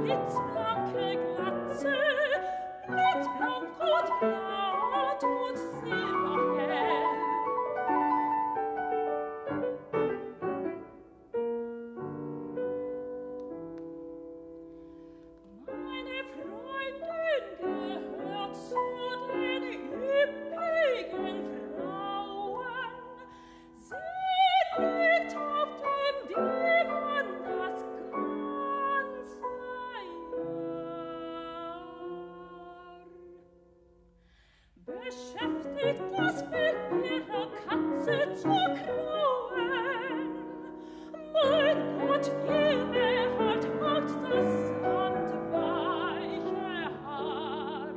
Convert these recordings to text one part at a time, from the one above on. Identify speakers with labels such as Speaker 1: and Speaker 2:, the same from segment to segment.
Speaker 1: blitzblanke Glatze, blitzblank und glatt und silberhell. Meine Freundin gehört zu den üppigen Frauen. Sie liegt auf dem Divan das ganze Jahr. Beschäftigt es mit ihrer Katze zu klauen. Mein Gott, wie erhalt hat das sandweiche Haar.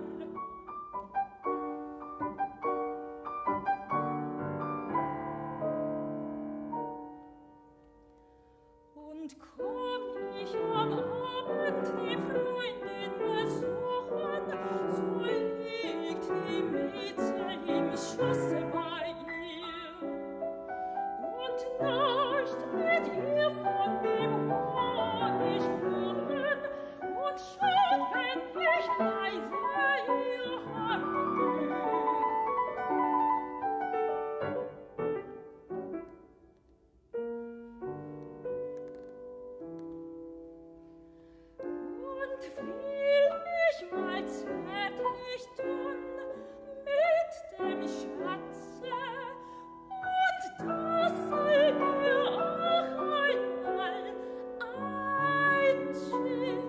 Speaker 1: Und komm ich am Abend die Freundin besuchen, so liegt die Mieze im Schosse bei ihr und nascht mit ihr von dem Honigkuchen und schaut, wenn ich leise ihr Haar berühr. Und will mich mal zärtlich tun mit dem Schatze, und das sei mir auch einmal einzugemacht.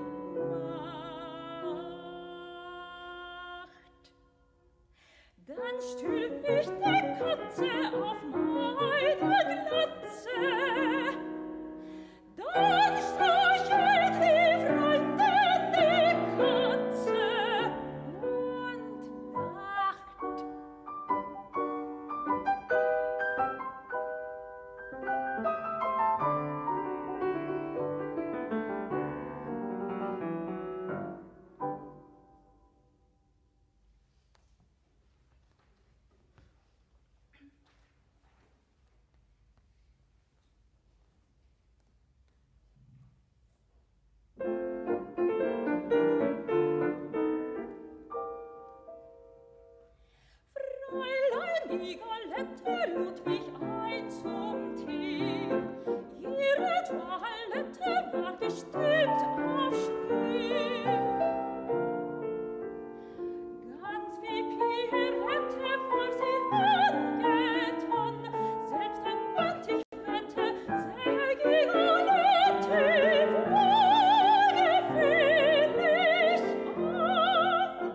Speaker 1: Dann stül ich der Katze auf meine Glatze, dann streichelt die Freundin die Katze und lacht. Fräulein Nicolette lud mich ein zum Tee. Ihre Toilette war gestimmt auf Schnee. Ganz wie Pierrette war sie angetan, selbst ein Mantichette sähe Gigolette wohlgefällig an.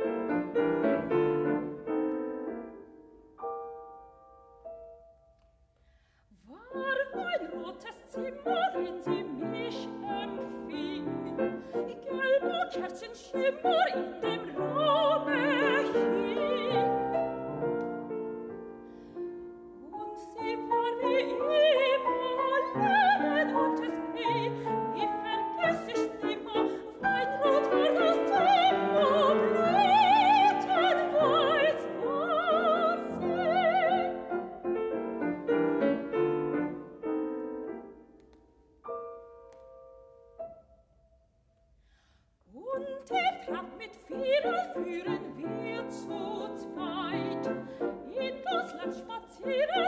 Speaker 1: War ein rotes Zimmer, in dem mich empfing, gelber Kerzenschimmer in dem Raume hing. Und sie war wie immer Leben und Esprit, die vergess ich nimmer, weinrot war das Zimmer, blütenweiß war sie. Und im Trab mit Vierer führen wir zu zweit in das Land spazieren.